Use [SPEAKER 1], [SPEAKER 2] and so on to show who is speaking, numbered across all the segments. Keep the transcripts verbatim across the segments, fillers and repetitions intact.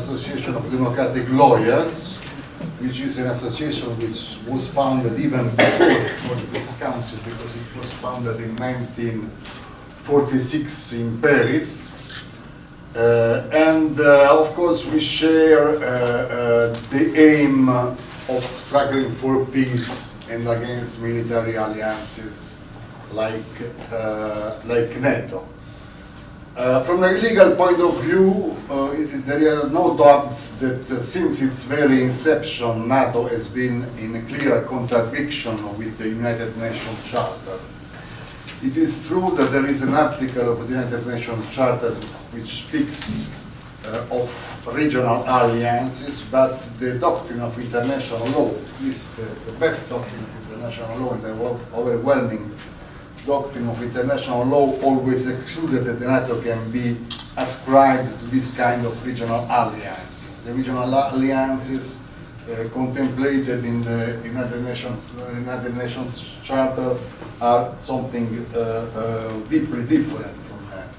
[SPEAKER 1] Association of Democratic Lawyers, which is an association which was founded even before this council, because it was founded in nineteen forty-six in Paris. Uh, and uh, of course we share uh, uh, the aim of struggling for peace and against military alliances like, uh, like NATO. Uh, from a legal point of view, uh, it, there are no doubts that uh, since its very inception, NATO has been in a clear contradiction with the United Nations Charter. It is true that there is an article of the United Nations Charter which speaks uh, of regional alliances, but the doctrine of international law, at least uh, the best doctrine of international law and the overwhelming doctrine of international law, always excluded that the NATO can be ascribed to this kind of regional alliances. The regional alliances Uh, contemplated in the United Nations, uh, United Nations Charter are something uh, uh, deeply different from NATO.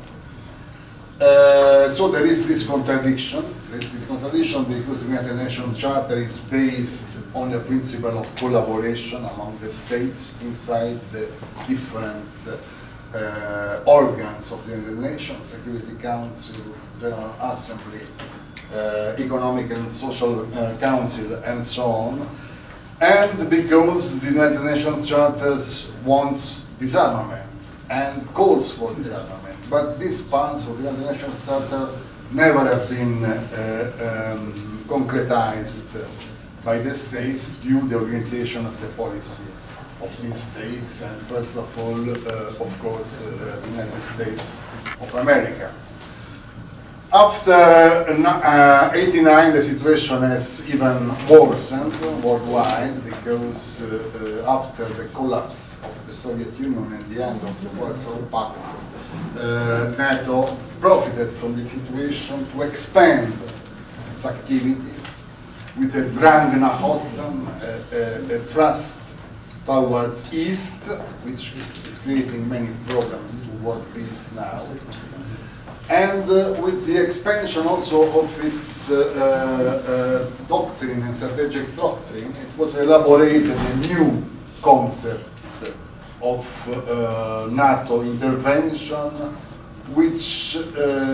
[SPEAKER 1] Uh, so there is this contradiction. There is this contradiction because the United Nations Charter is based on the principle of collaboration among the states inside the different uh, organs of the United Nations, Security Council, General Assembly, Uh, Economic and Social uh, Council, and so on, and because the United Nations Charter wants disarmament and calls for disarmament, but these parts of the United Nations Charter never have been uh, um, concretized by the states due to the orientation of the policy of these states, and first of all, uh, of course, uh, the United States of America. After uh, eighty-nine, the situation has even worsened worldwide because uh, uh, after the collapse of the Soviet Union and the end of the Warsaw Pact, uh, NATO profited from the situation to expand its activities with a drang nach Osten, uh, uh, a thrust towards East, which is creating many problems to world peace now. And uh, with the expansion also of its uh, uh, doctrine and strategic doctrine, it was elaborated a new concept of uh, NATO intervention, which uh,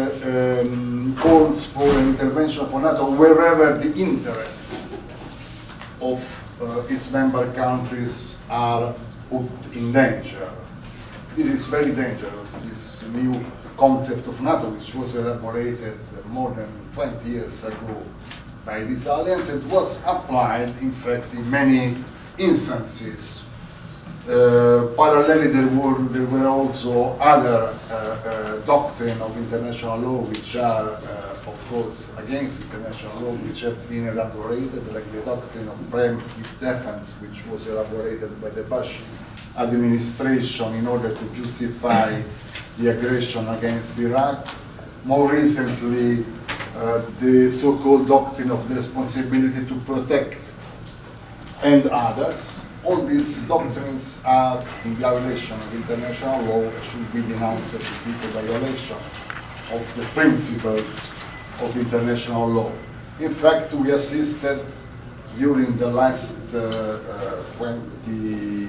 [SPEAKER 1] um, calls for an intervention for NATO wherever the interests of uh, its member countries are put in danger. This is very dangerous, this new concept of NATO, which was elaborated more than twenty years ago by this alliance, and was applied, in fact, in many instances. Uh, parallelly, there were, there were also other uh, uh, doctrine of international law, which are, uh, of course, against international law, which have been elaborated, like the doctrine of preemptive defense, which was elaborated by the Bush administration in order to justify the aggression against Iraq. More recently, uh, the so-called doctrine of the responsibility to protect, and others. All these doctrines are in violation of international law and should be denounced as a violation of the principles of international law. In fact, we assisted during the last uh, uh, twenty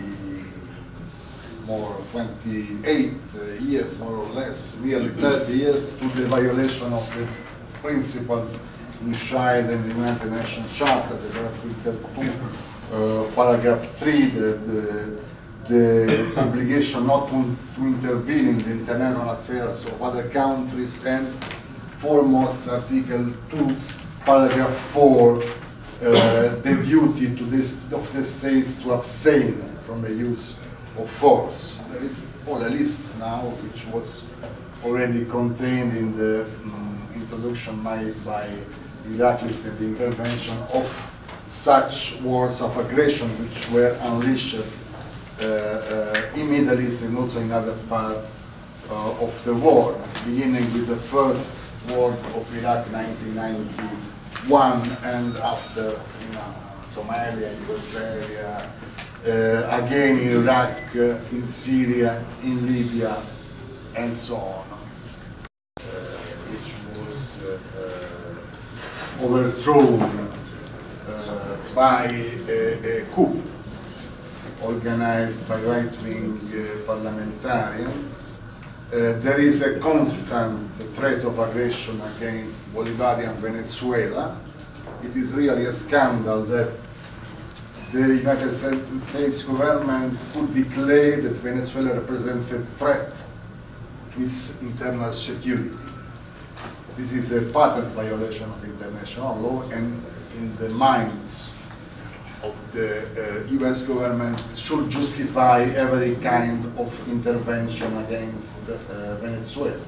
[SPEAKER 1] more twenty-eight uh, years, more or less, nearly thirty years, to the violation of the principles enshrined in the United Nations Charter, the Article two, uh, paragraph three, the, the, the obligation not to, to intervene in the internal affairs of other countries, and foremost, Article two, paragraph four, uh, the duty to this, of the states to abstain from the use of force. There is all a list now, which was already contained in the um, introduction made by Heracles and the intervention of such wars of aggression which were unleashed uh, uh, in Middle East and also in other parts uh, of the world, beginning with the first war of Iraq nineteen ninety-one, and after in uh, Somalia, Yugoslavia, Uh, again in Iraq, uh, in Syria, in Libya, and so on, uh, which was uh, uh, overthrown uh, by a, a coup organized by right-wing uh, parliamentarians. Uh, there is a constant threat of aggression against Bolivarian Venezuela. It is really a scandal that the United States government could declare that Venezuela represents a threat to its internal security. This is a patent violation of international law, and in the minds of the uh, U S government should justify every kind of intervention against uh, Venezuela.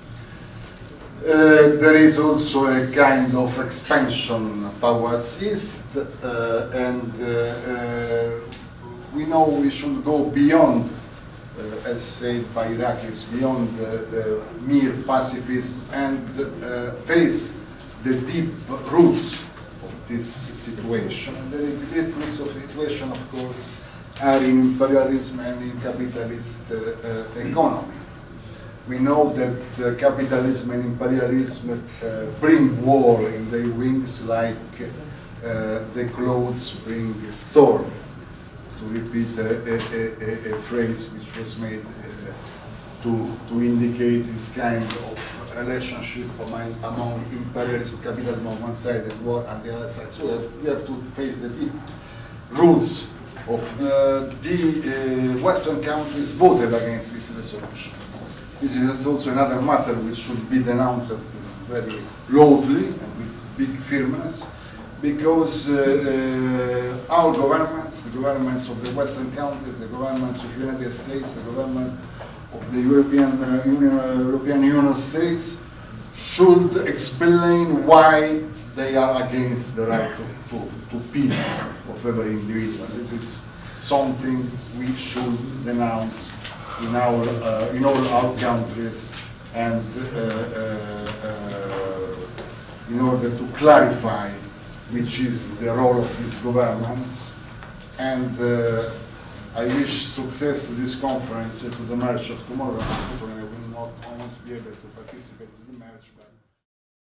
[SPEAKER 1] Uh, there is also a kind of expansion towards east, uh, and uh, uh, we know we should go beyond, uh, as said by Iraqis, beyond the, the mere pacifism and uh, face the deep roots of this situation. And the deep roots of the situation, of course, are in imperialism and in capitalist uh, uh, economy. We know that uh, capitalism and imperialism uh, bring war in their wings like uh, the clothes bring storm, to repeat a, a, a, a phrase which was made uh, to, to indicate this kind of relationship among, among imperialism, capitalism on one side and war on the other side. So we have, we have to face the deep roots of uh, the uh, Western countries voted against this resolution. This is also another matter which should be denounced very loudly and with big firmness, because uh, uh, our governments, the governments of the Western countries, the governments of the United States, the government of the European, uh, Union, uh, European Union states, should explain why they are against the right to, to, to peace of every individual. This is something we should denounce in our uh, in all our countries, and uh, uh, uh, in order to clarify which is the role of these governments. And uh, I wish success to this conference and to the march of tomorrow. Unfortunately, I will not, I won't be able to participate in the march, but